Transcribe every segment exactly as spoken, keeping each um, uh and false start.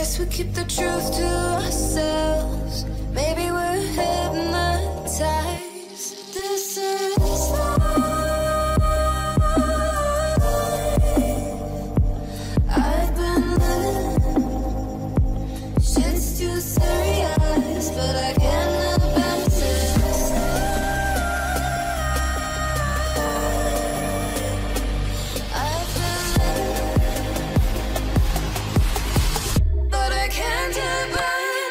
Guess we keep the truth to ourselves. Maybe we're hypnotized. This is life. I've been living. Shit's too serious, but I can't help but this. I've been living, but I can't help but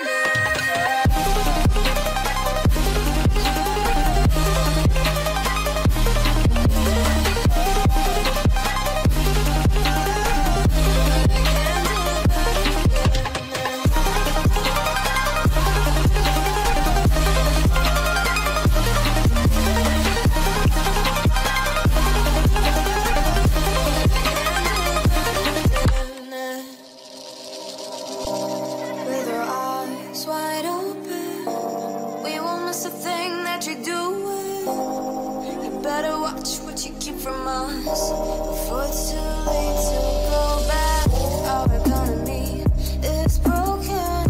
with our eyes wide open, we won't miss a thing that you're doing. You better watch what you keep from us before it's too late to go back. Our economy is broken.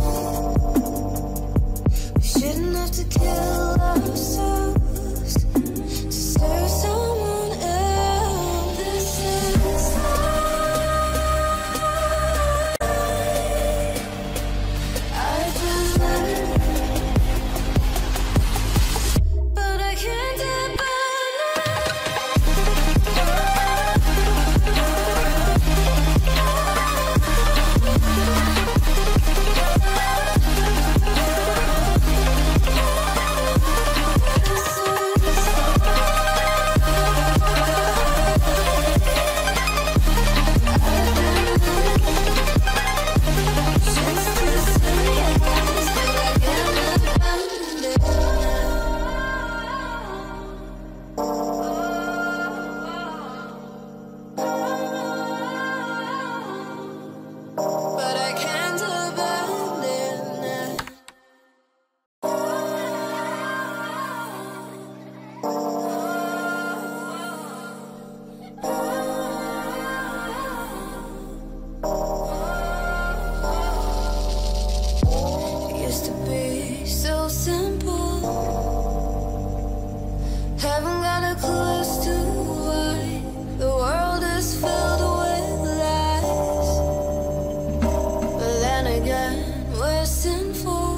We shouldn't have to kill ourselves to serve someone else. This is I've been living, but I can't help but but I can't abandon it. It used to be so simple. Haven't got a clue as to why the world is filled with lies. But then again, we're sinful.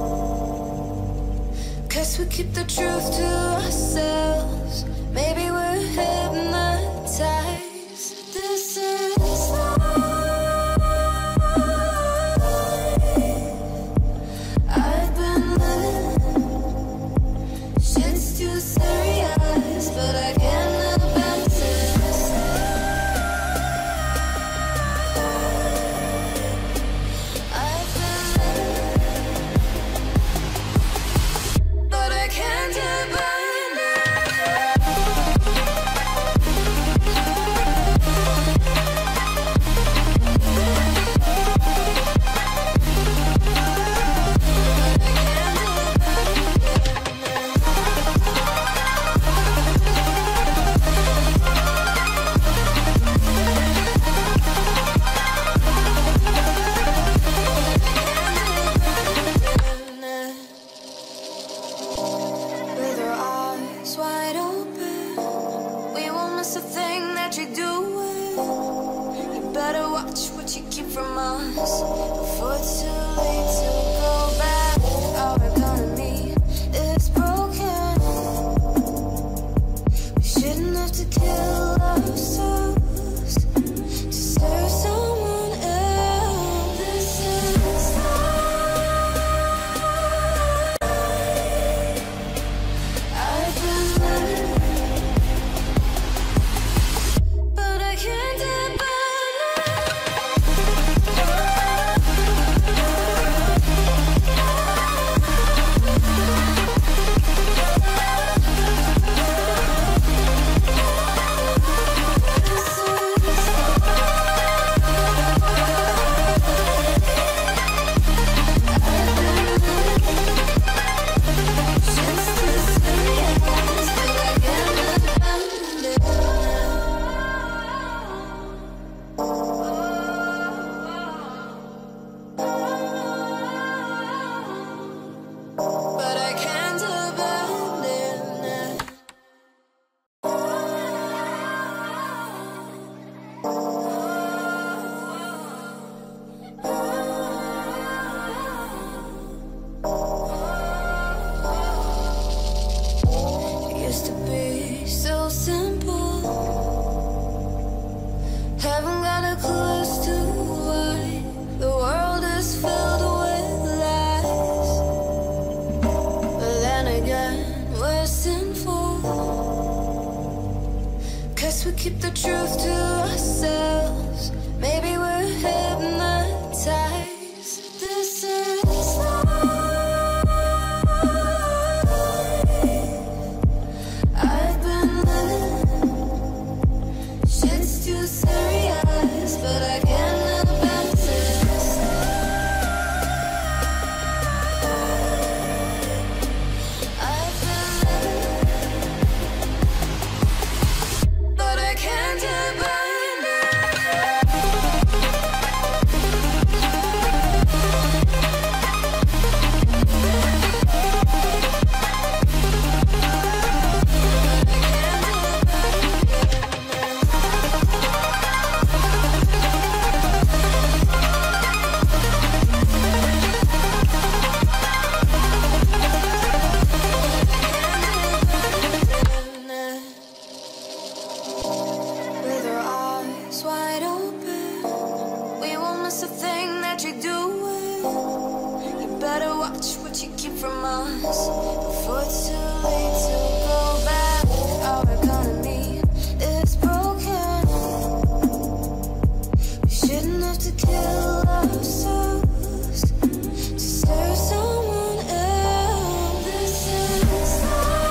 Guess we keep the truth to ourselves. Maybe we're hypnotized. This is life. I've been living. Shit's too serious, but I can't help but this. I've been living, but I can't help but miss a thing that you're doing. You better watch what you keep from us before it's too late to go back. Our economy is broken. We shouldn't have to kill ourselves to serve someone else. This is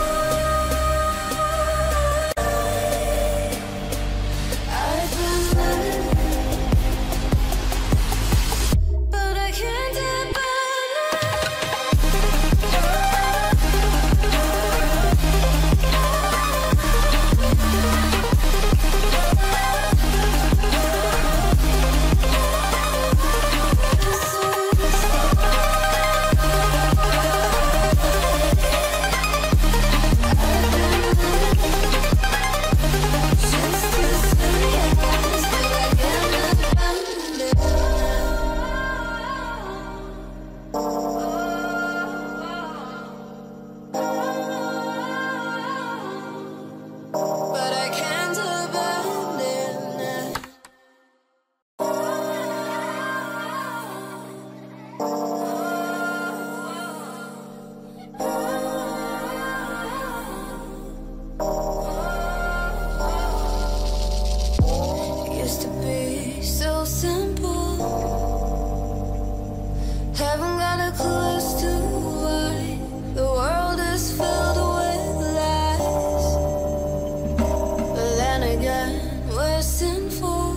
I've been living, but I can't depend. But I can't abandon it. It used to be so simple. Haven't got a clue as to why the world is filled with lies. But then again, we're sinful,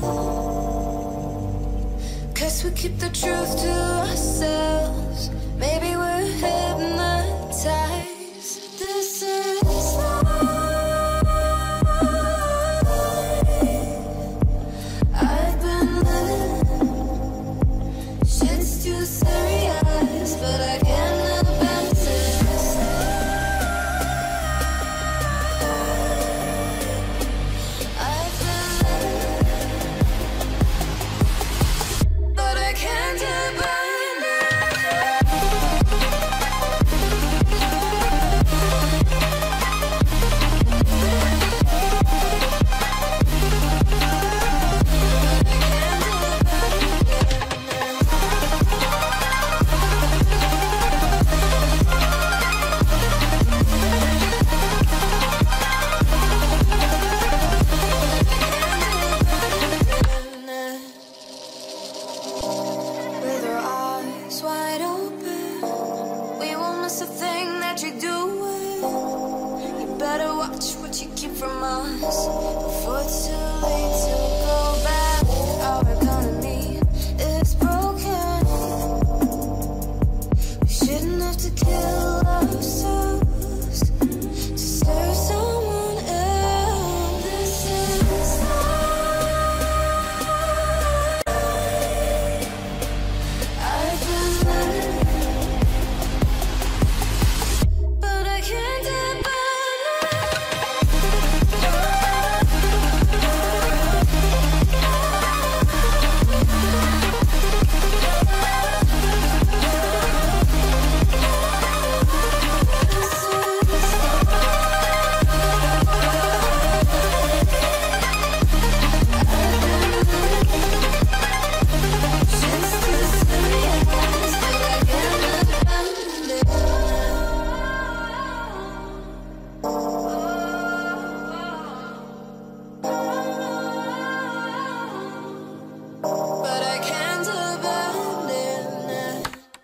'cause we keep the truth to ourselves. Maybe we're hypnotized. This is I've been living. Shit's too serious, but I can't abandon this. I've been living, but I can't abandon it. With our eyes wide open, we won't miss a thing that you're doing. You better watch what you keep from us before it's too late to go back. Our economy is broken. We shouldn't have to kill ourselves to serve someone else. This is I've been living, but I can't abandon it. But I can't abandon it.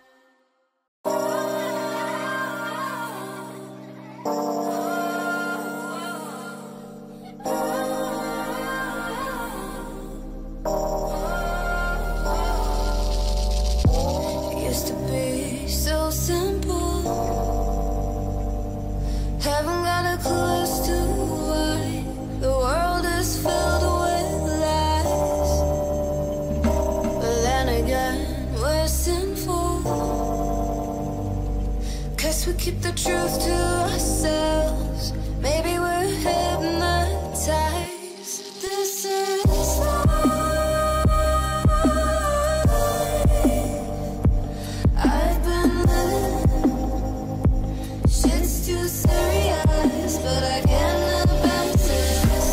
It used to be so simple. Haven't got a clue as to why the world is filled with lies. But then again, we're sinful, 'cause we keep the truth to ourselves. Maybe we're hypnotized. This is I've been living. Shit's too serious, but I can't abandon this.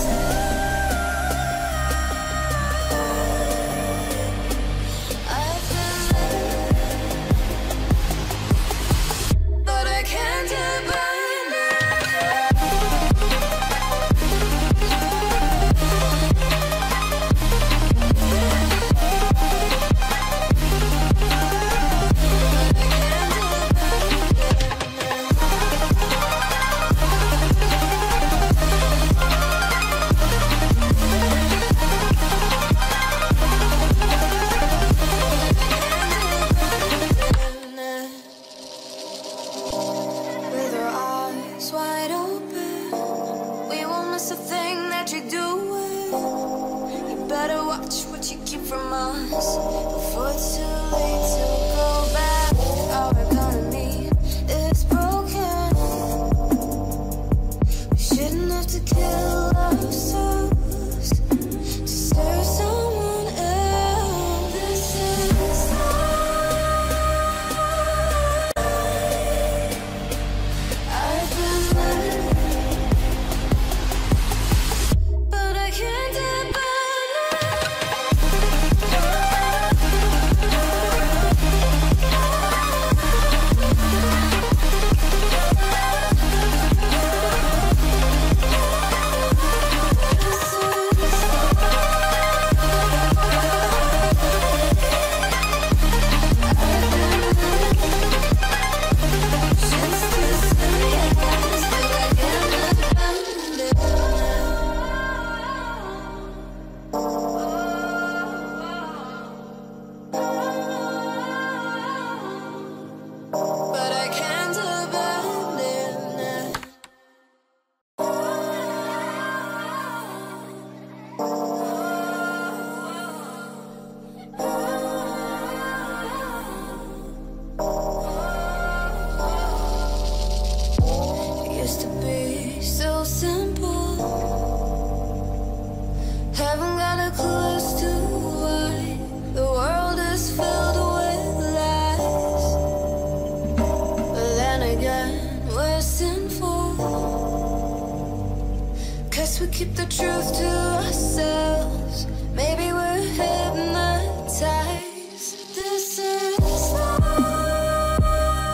keep the truth to ourselves. Maybe we're hypnotized. This is life.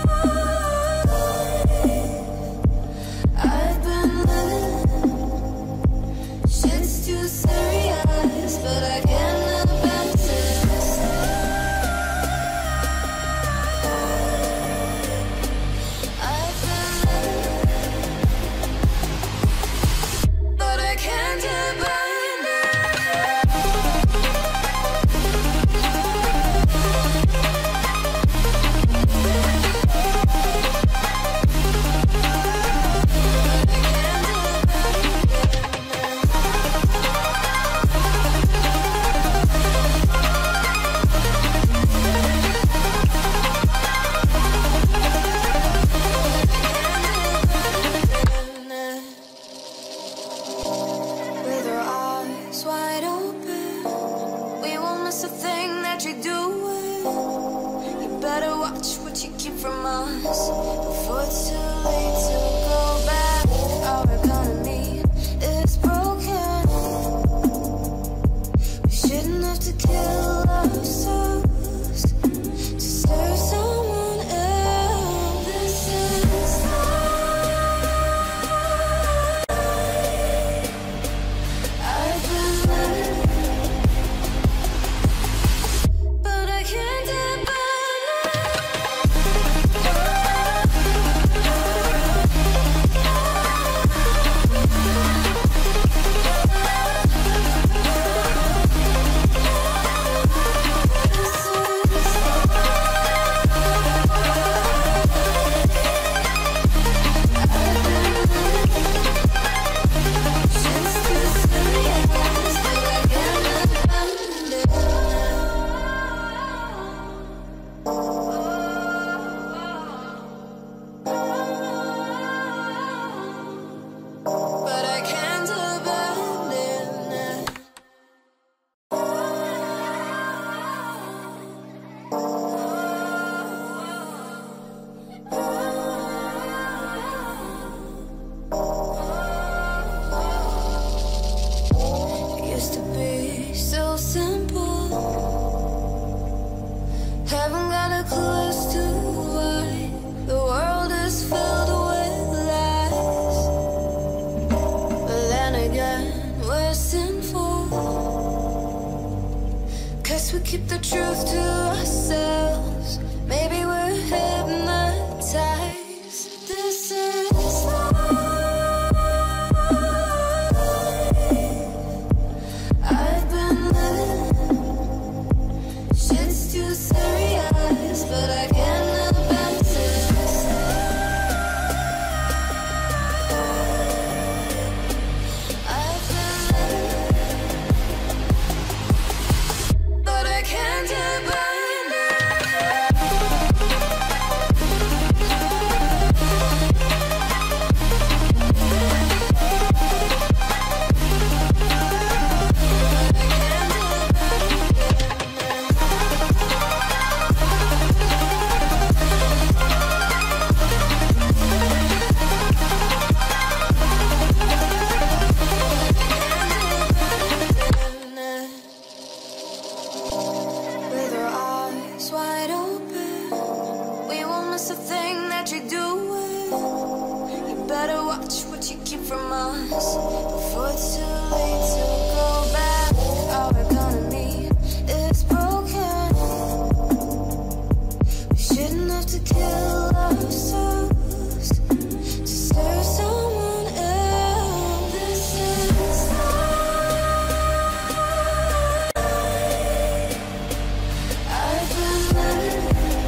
I've been living. Shit's too serious, but I can't help but this. I've been living, but I can't abandon. With our eyes wide open, we won't miss a thing that you're doing. You better watch what you keep from us before it's too late to go back. Our economy is broken. We shouldn't have to kill ourselves to serve someone else. This is I've been living, but I can't But I can't abandon it. It used to be so simple. Haven't got a clue as to why the world is filled with lies. But then again, we're sinful, 'cause we keep the truth to ourselves. Maybe we're hypnotized. This is life. I've been living. Shit's too serious, but I can't help but this. I've been living, but I can't abandon it. With our eyes wide open, we won't miss a thing that you're doing. You better watch what you keep from us before it's too late to go back. Our economy is broken. We shouldn't have to kill ourselves to serve someone else. This is I've been living,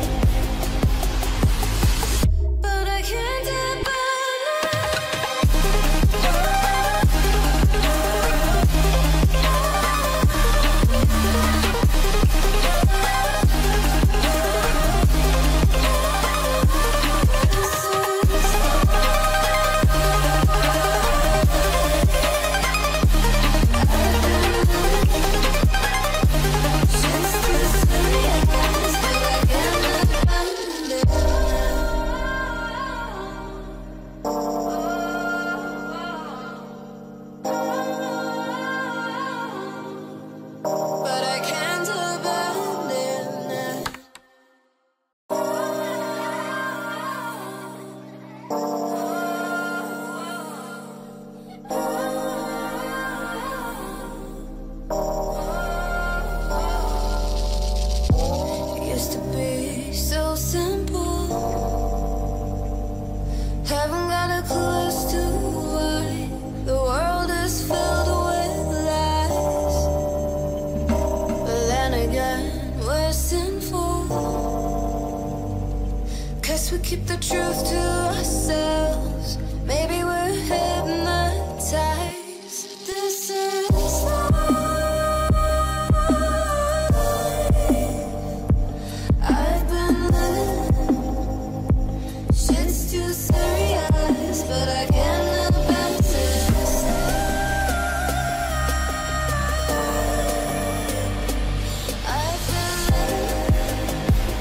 but I can't abandon it. Guess we keep the truth to ourselves. Maybe we're hypnotized. This is life. I've been living. Shit's too serious, but I can't help but resist. I've been living,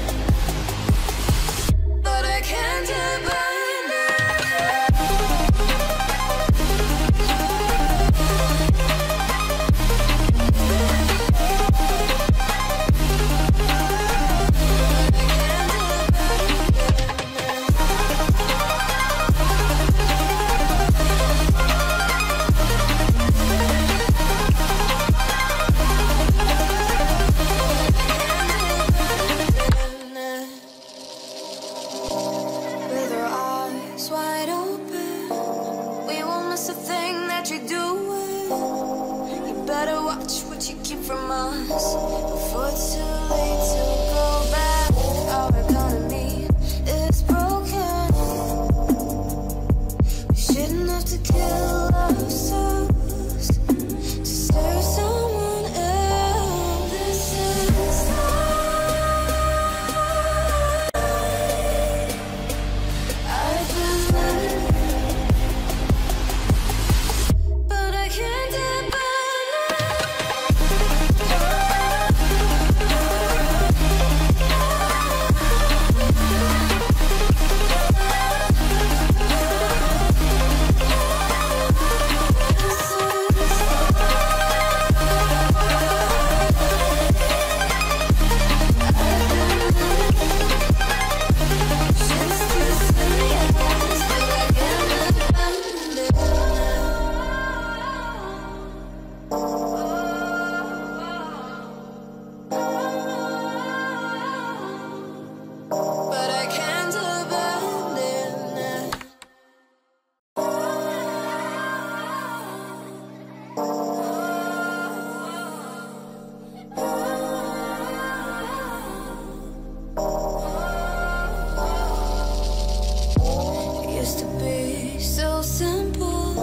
but I can't help but with our eyes wide open, we won't miss a thing that you're doing. You better watch what you keep from us before it's too late to go back. Our economy is broken. We shouldn't have to kill ourselves to serve someone else. This is I've been living, but I can't help but but I can't abandon it. It used to be so simple.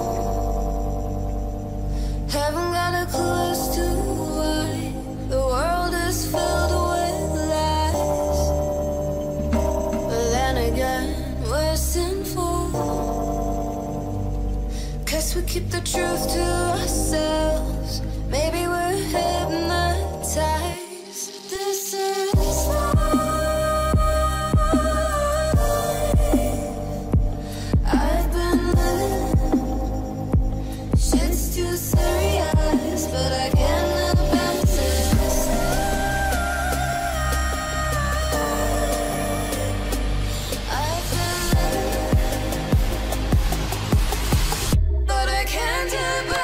Haven't got a clue as to why the world is filled with lies. But then again, we're sinful. Guess we keep the truth to ourselves. Maybe we're hypnotized. This is life. I've been living. Shit's too serious, but I can't help but resist. I've been living, but I can't help but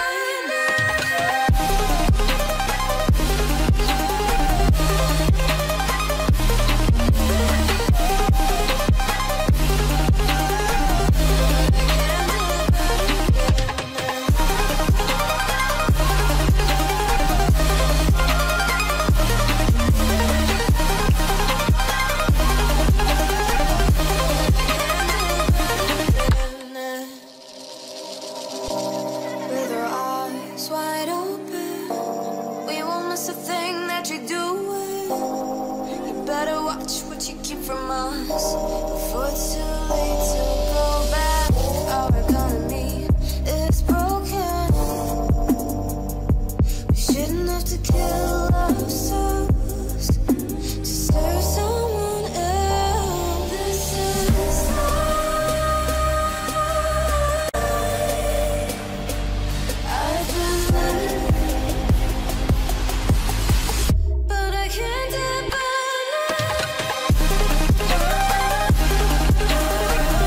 with our eyes wide open, we won't miss a thing that you're doing. You better watch what you keep from us before it's too late to go back. Our economy is broken. We shouldn't have to kill ourselves to serve someone else. This is I've been living, but I can't help but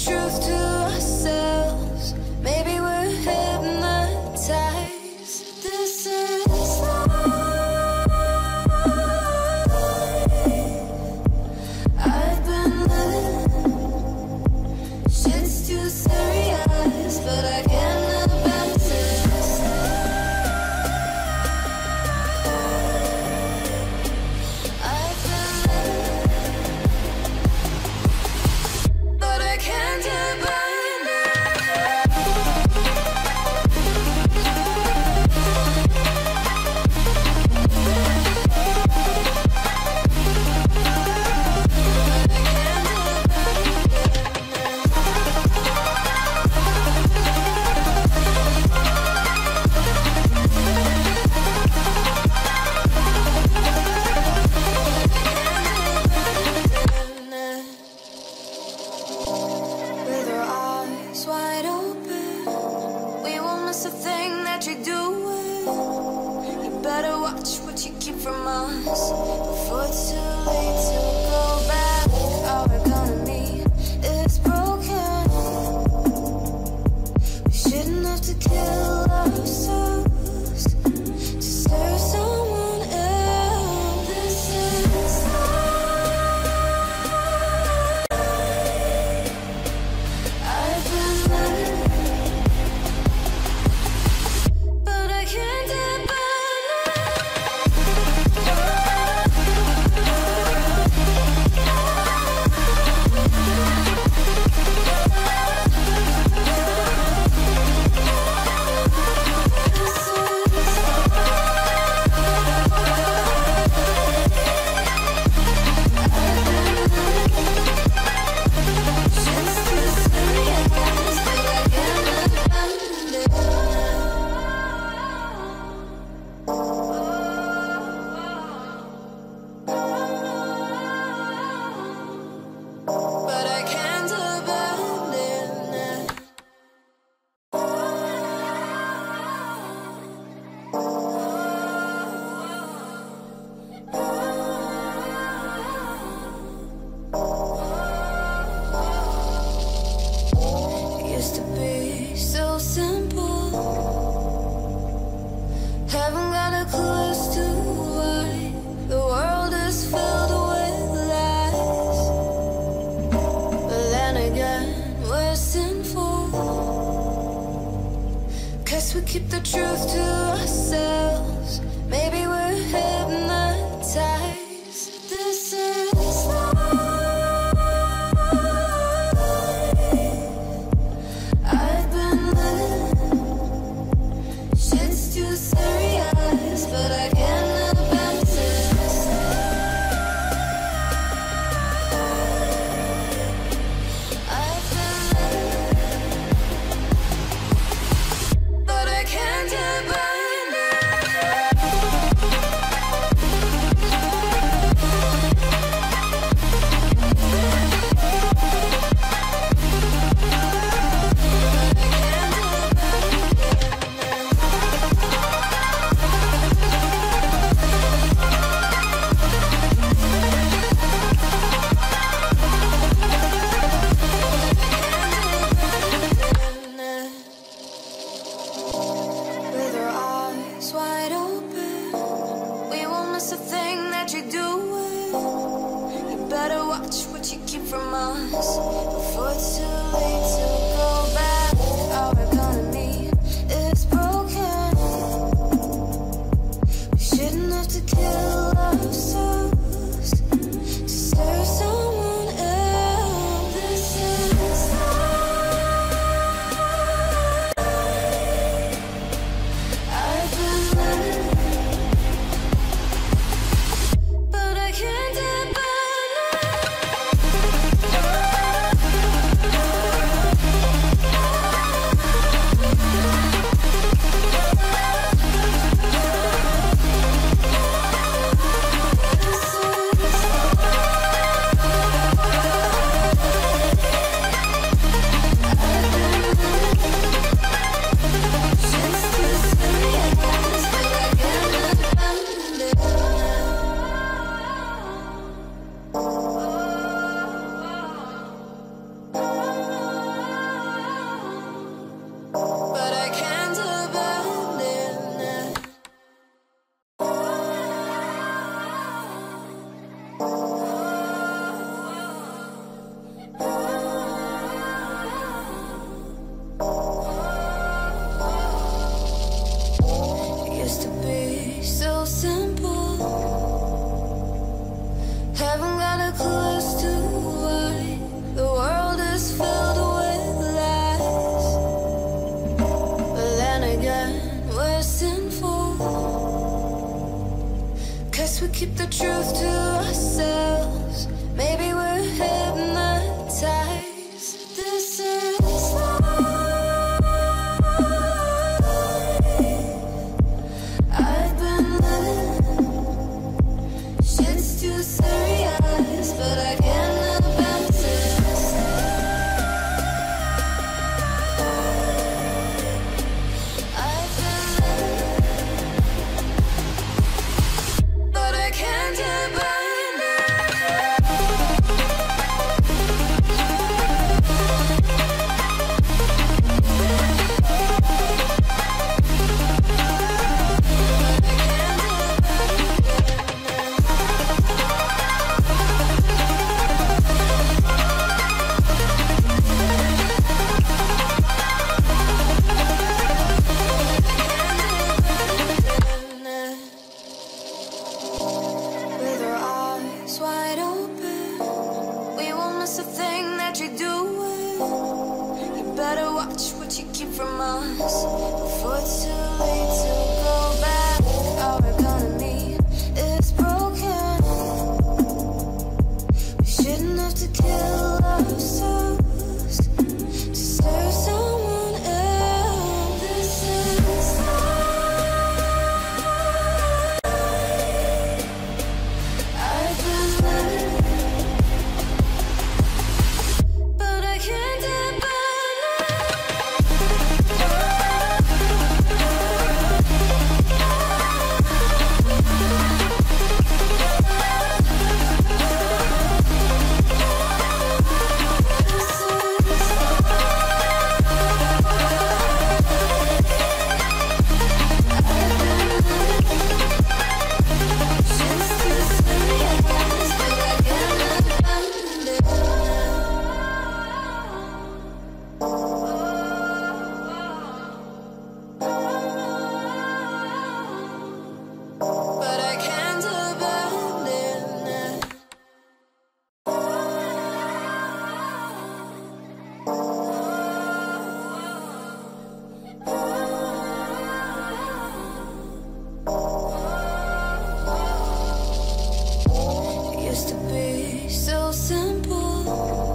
truth to ourselves. Maybe we're hypnotized. This is life. I've been living. Shit's too serious, but I can't live about this. I've been living, but I can't get by. With our eyes wide open, we won't miss a thing that you're doing. You better watch what you keep from us before it's too late to go back. Our economy is broken. We shouldn't have to kill ourselves to serve someone else. This is I've been living, but I can't get by. But I can't abandon it. It used to be so simple. Haven't got a clue as to why the world is filled with lies. But then again, we're sinful, 'cause we keep the truth to ourselves. Maybe we're hypnotized. This is life. I've been living. Shit's too serious, but I can't live about this. I've been living, but I can't get by now. keep the truth to ourselves. Maybe we're hypnotized. This is life. I've been living. Shit's too serious, but I can't help but to stay. I've been living, but I can't help but with our eyes wide open, we won't miss a thing that you're doing. You better watch what you keep from us before it's too late to go back. Our economy is broken. We shouldn't have to kill ourselves to serve someone else. This is I've been living, but I can't help but but I can't abandon it. It used to be so simple.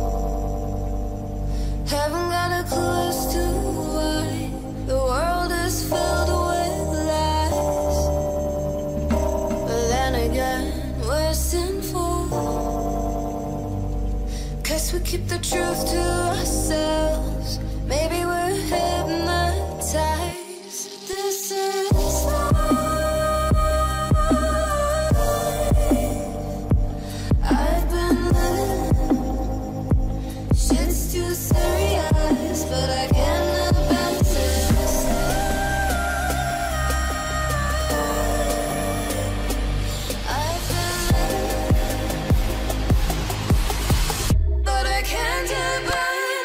Haven't got a clue as to why the world is filled with lies. But then again, we're sinful, 'cause we keep the truth to ourselves. Maybe we're hypnotized. This is life. I've been living. Shit's too serious, but I can't help but to stay. I've been living, but I can't help but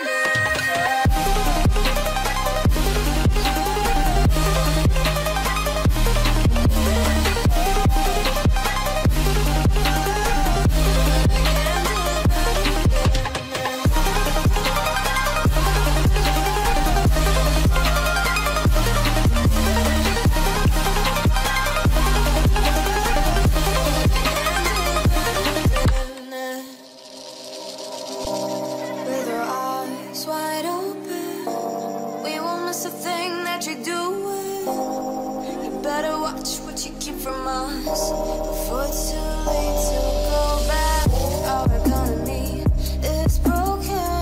with our eyes wide open, we won't miss a thing that you're doing. You better watch what you keep from us before it's too late to go back. Our economy is broken.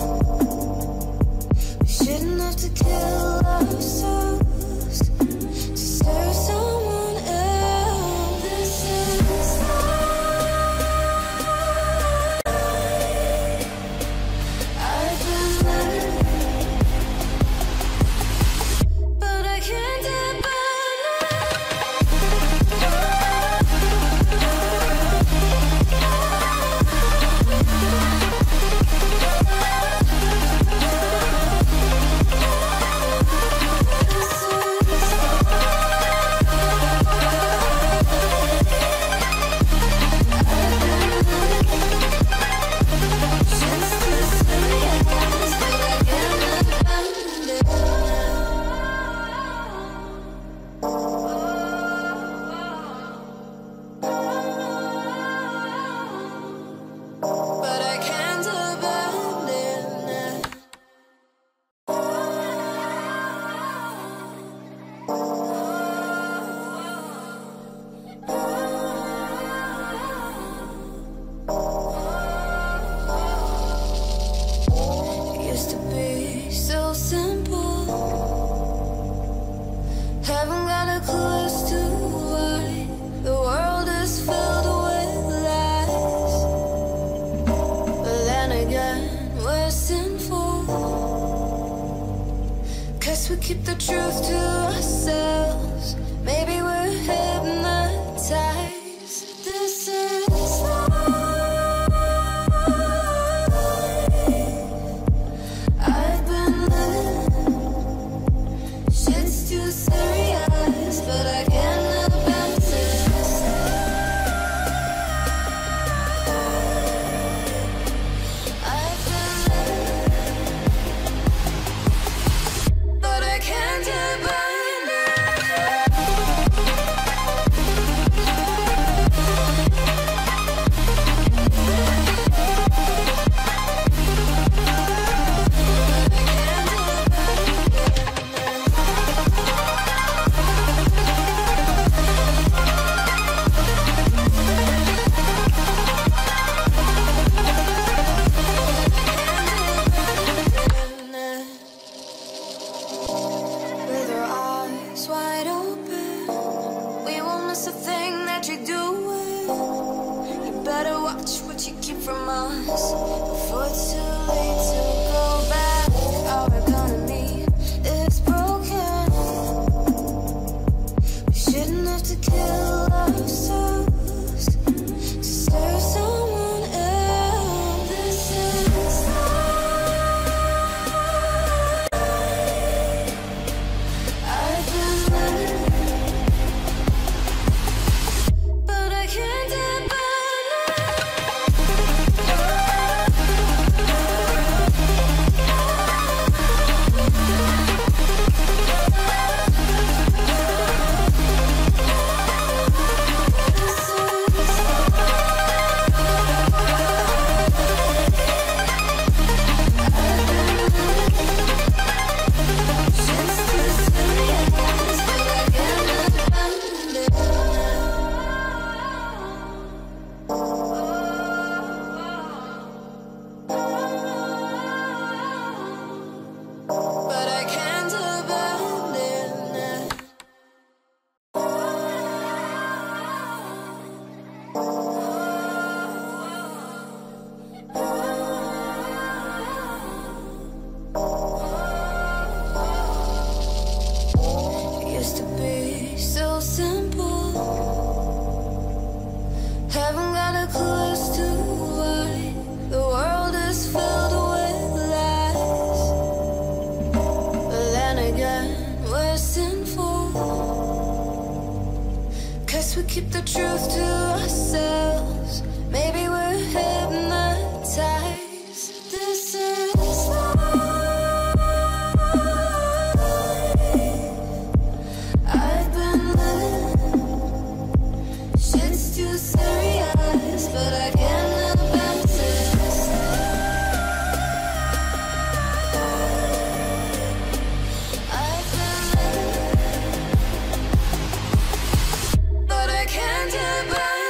We shouldn't have to kill ourselves to serve someone else. This is I've been living, but I can't help but Haven't got a clue as to why the world is filled with lies. But then again, we're sinful, 'cause we keep the truth to ourselves. Maybe we're hypnotized. This is life. I've been living, shit's too serious, but I can't abandon this. I've been living, but I can't abandon. With our eyes wide open, we won't miss a thing that you're doing. You better watch what you keep from us before it's too late to go back. Our economy is broken. We shouldn't have to kill ourselves to serve someone else. This is I've been living, but I can't but I can't abandon it. It used to be so simple. Haven't got a clue as to why the world is filled with lies. But then again, we're sinful, 'cause we keep the truth to ourselves. Maybe we're hypnotized. This is life. I've been living, shit's too serious, but I can't abandon this. I've been living, but I can't abandon.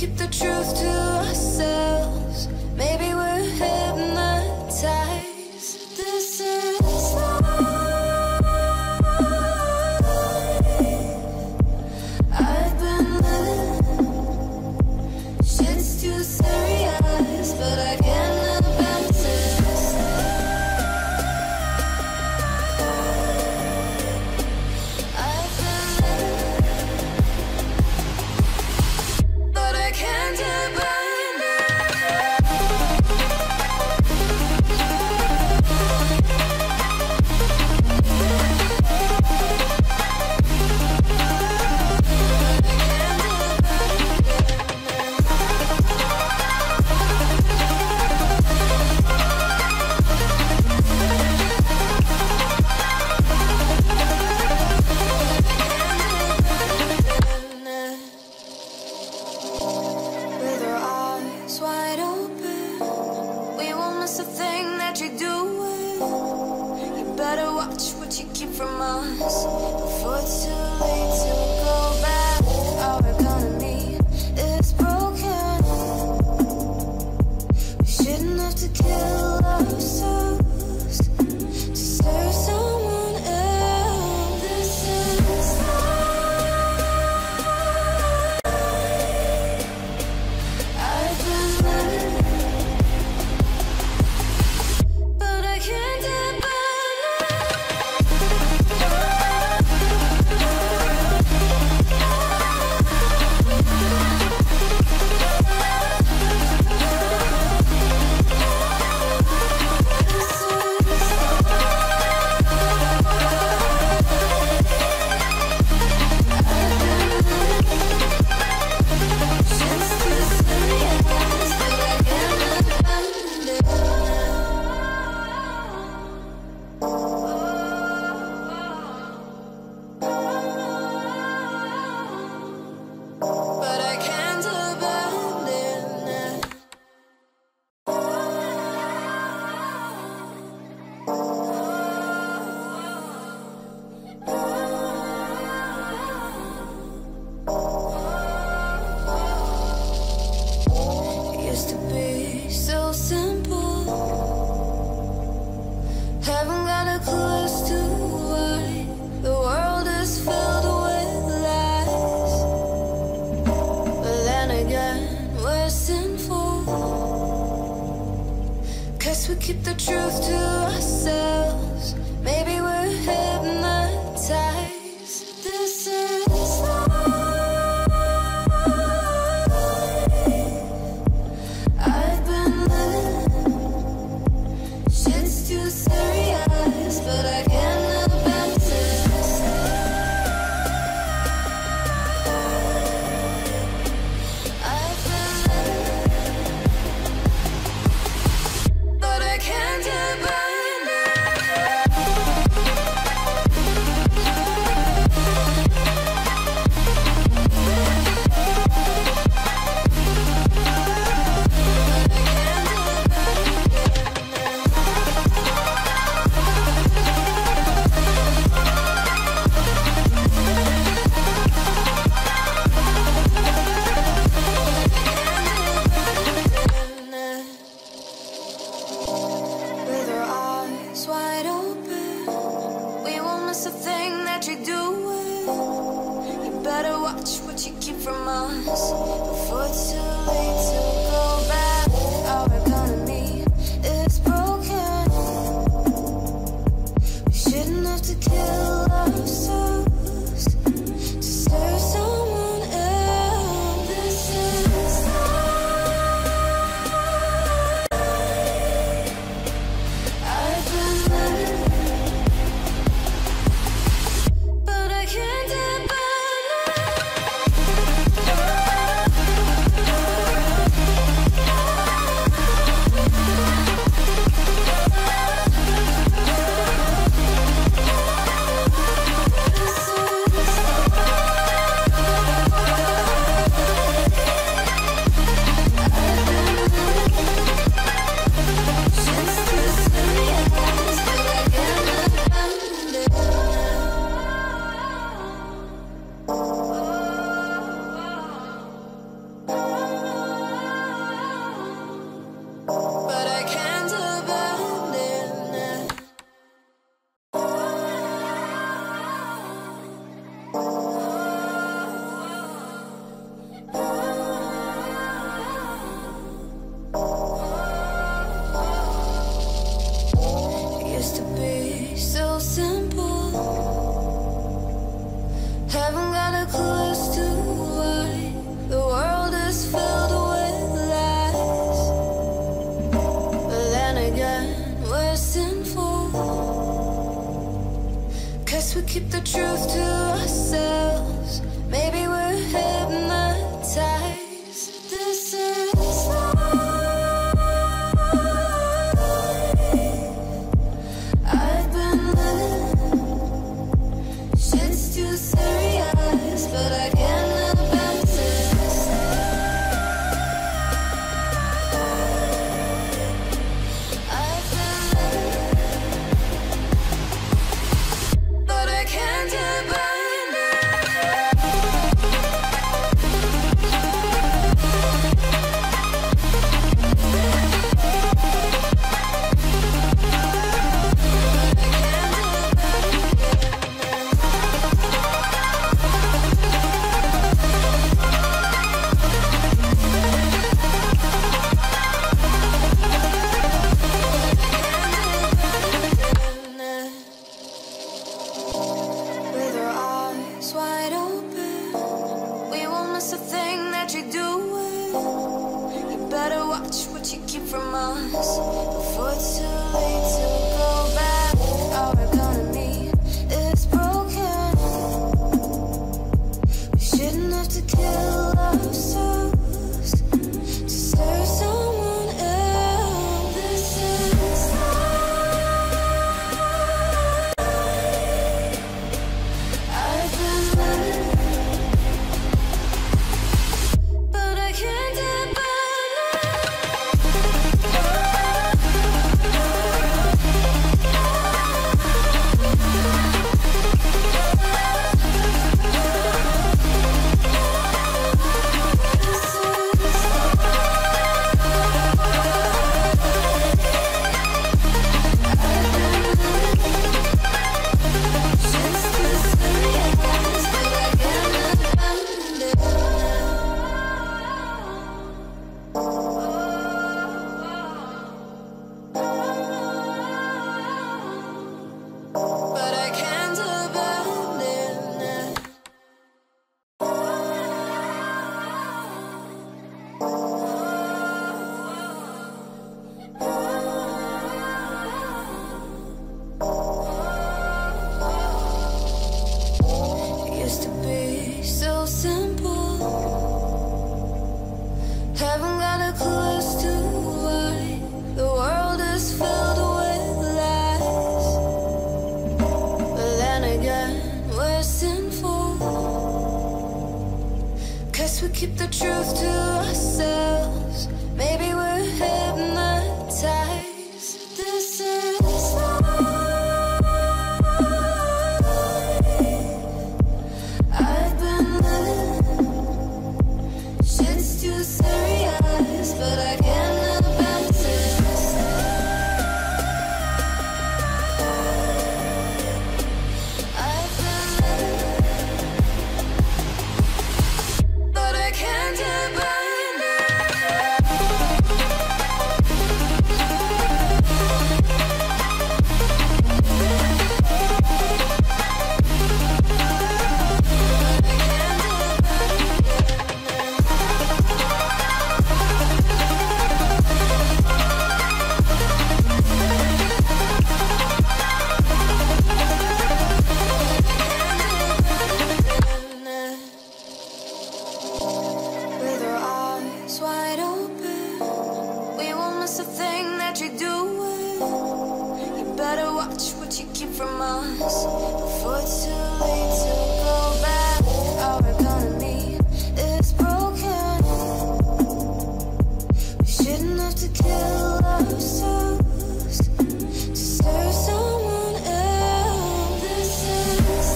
keep the truth to ourselves. Maybe we're hypnotized. This is life. I've been living. Shit's too serious, but I can't help but to I've been living, but I can't help but with our eyes wide open, we won't miss a thing that you're doing. You better watch what you keep from us before it's too late to go back. Our economy is broken. We shouldn't have to kill ourselves to serve someone else. This is I've been living, but I can't help but But I can't abandon it. It used to be so simple. Haven't got a clue as to why the world is filled with lies. But then again, we're sinful, 'cause we keep the truth to ourselves. Maybe we're hypnotized. This is life. I've been living. Shit's too serious, but I can't help but to I've been living, but I can't help but with our eyes wide open, we won't miss a thing that you're doing. You better watch what you keep from us before it's too late to go back. Our economy is broken. We shouldn't have to kill ourselves to serve someone else. This is I've been living, but Guess we keep the truth to ourselves. Maybe we're hypnotized. This is life. I've been living. Shit's too serious, but I can't live past this. I've been living, but I can't abandon it. With our eyes wide open, we won't miss a thing that you're doing. You better watch what you keep from us before it's too late to go back. Our economy is broken. We shouldn't have to kill ourselves to serve someone else. This is I've been living, but I can't abandon but I can't abandon it. It used to be so simple. Haven't got a clue as to why the world is filled with lies. But then again, we're sinful. Guess we keep the truth to ourselves. Maybe we're hypnotized. This is life. I've been living. Shit's too serious, but I can't live past this. I've been living, but I can't abandon it. With our eyes wide open, we won't miss a thing that you're doing. You better watch what you keep from us before it's too late to go back. Our economy is broken. We shouldn't have to kill ourselves to serve someone else. This is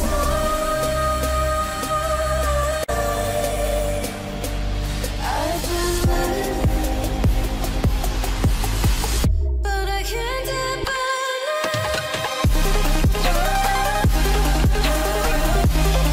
life. I've been living, but I can't abandon it.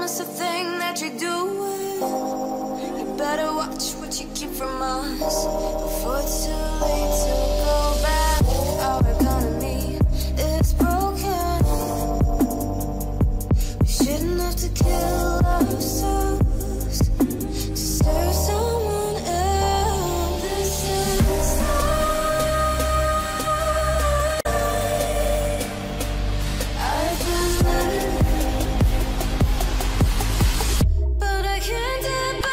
miss a thing that you're doing. You better watch what you keep from us before it's too late to go back. Our economy is broken. We shouldn't have to kill ourselves to serve someone else. This is I've been living, but I can't depend.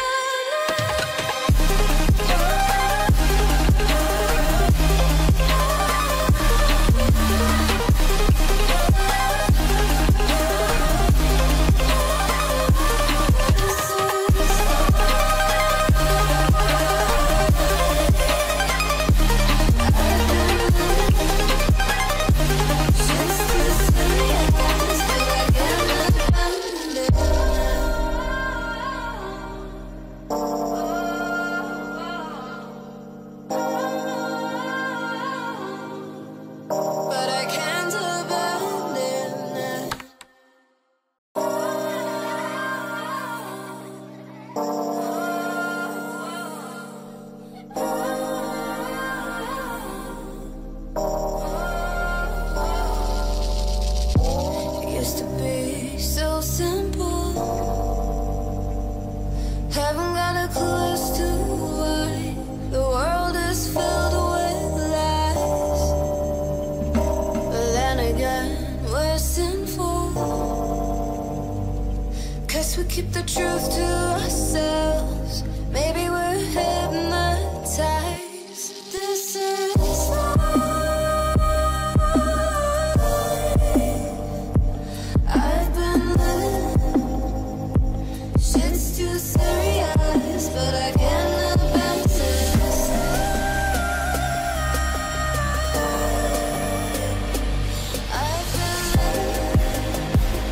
Haven't got a clue as to why the world is filled with lies. But then again, we're sinful, 'cause we keep the truth to ourselves. Maybe we're hypnotized. This is I've been living. Shit's too serious, but I can't abandon this. I've been living,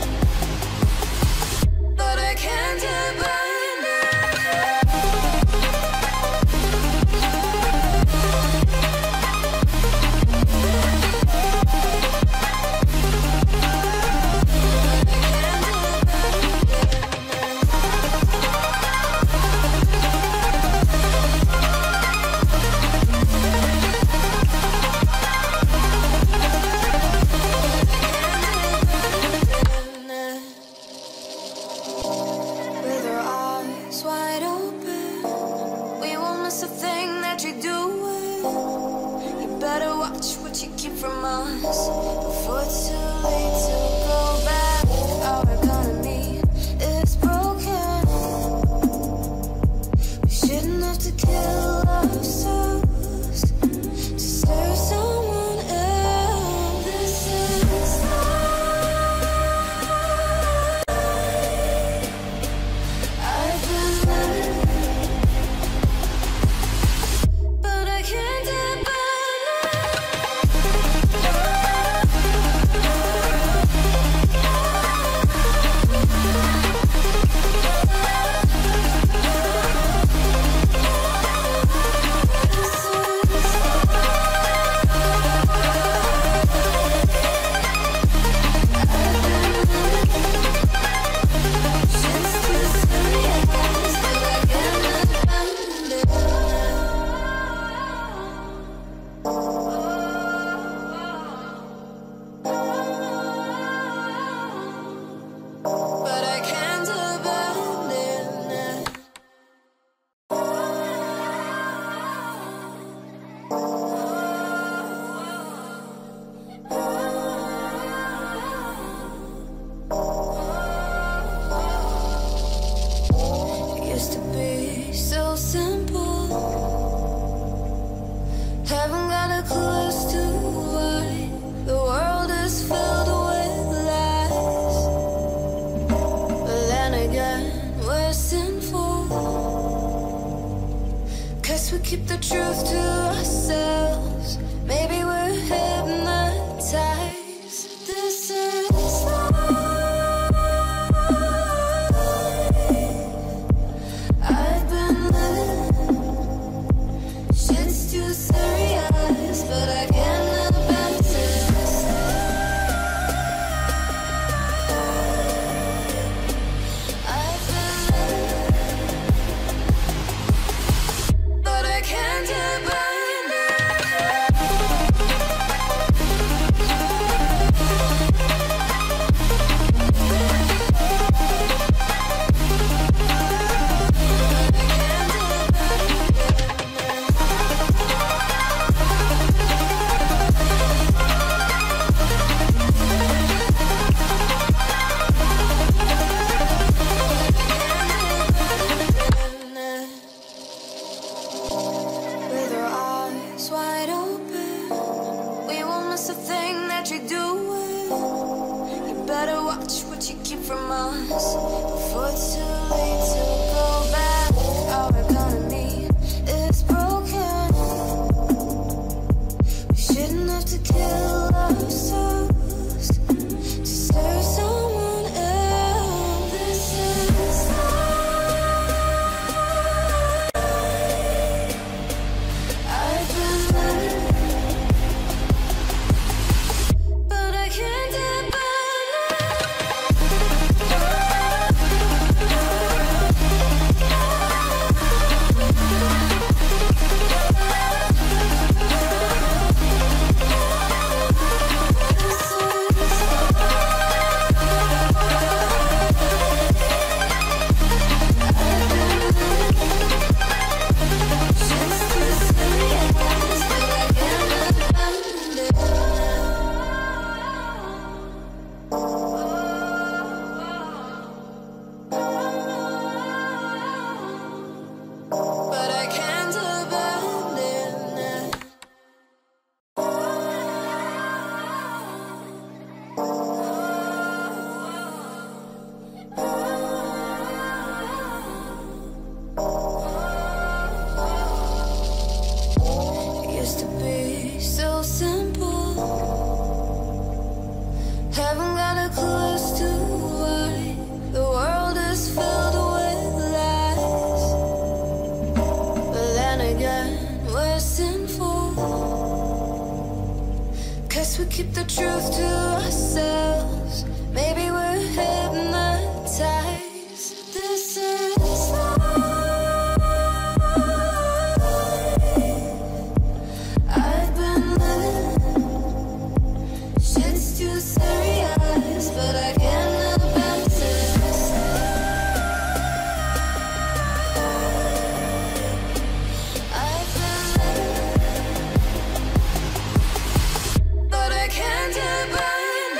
but I can't abandon it. With our eyes wide open, we won't miss a thing that you're doing. You better watch what you keep from us before it's too late to go back. Our economy is broken. We shouldn't have to kill ourselves to serve someone else. This is I've been living, but I can't depend. But I can't abandon it. It used to be so simple. Haven't got a clue as to why the world is filled with lies. But then again, we're sinful, 'cause we keep the truth to ourselves. Maybe we're hypnotized. This is I've been living. Shit's too serious, but I can't abandon this. keep the truth to ourselves, maybe we're hypnotized. This is life. I've been living, shit's too serious, but I can't help but this. I've been living, but I can't help but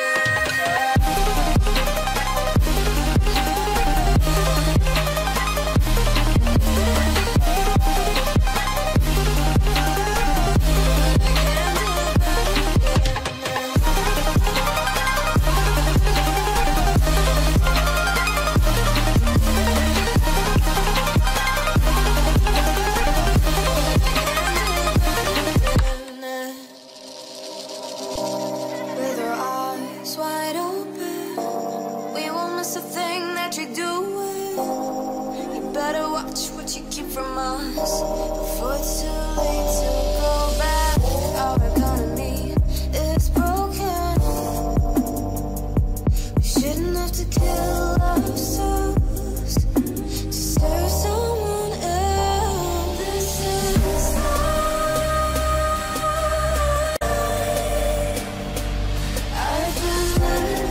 with our eyes wide open, we won't miss a thing that you're doing. You better watch what you keep from us before it's too late to go back. Our economy is broken. We shouldn't have to kill ourselves to serve someone else. This is I've been living,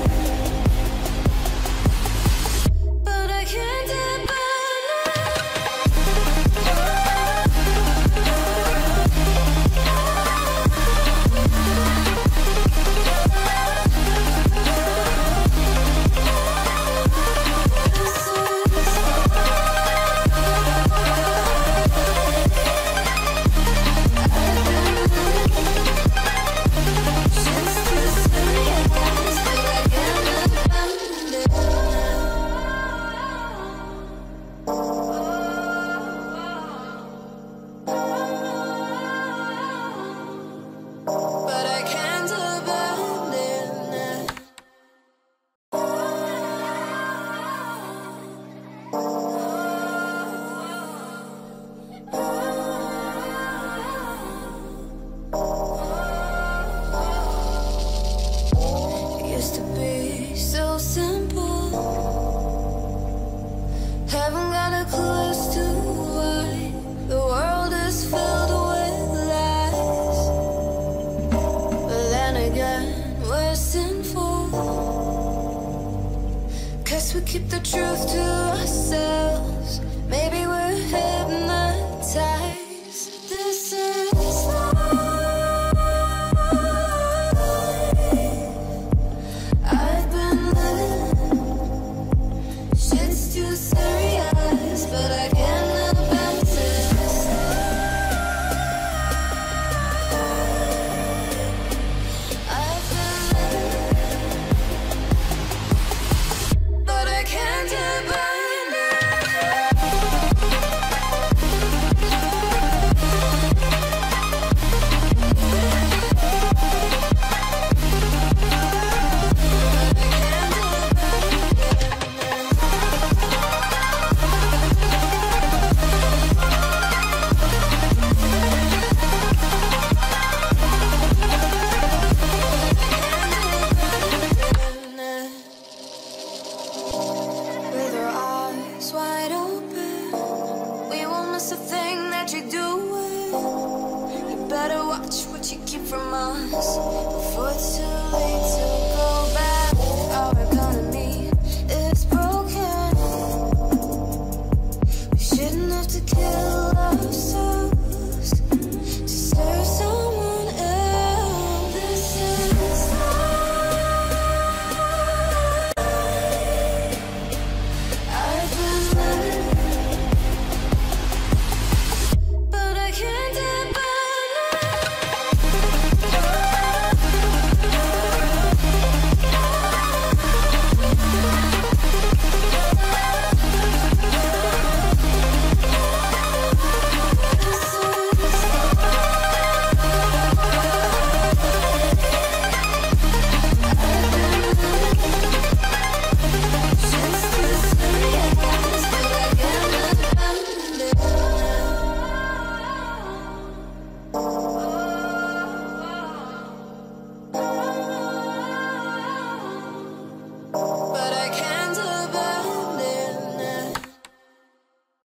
but I can't help but but I can't abandon it. It used to be so simple. Haven't got a clue as to why the world is filled with lies. But then again, we're sinful, 'cause we keep the truth to ourselves. Maybe we're hypnotized. This is life. I've been living, shit's too serious, but I can't help but this. I've been living, but I can't help but with our eyes wide open, we won't miss a thing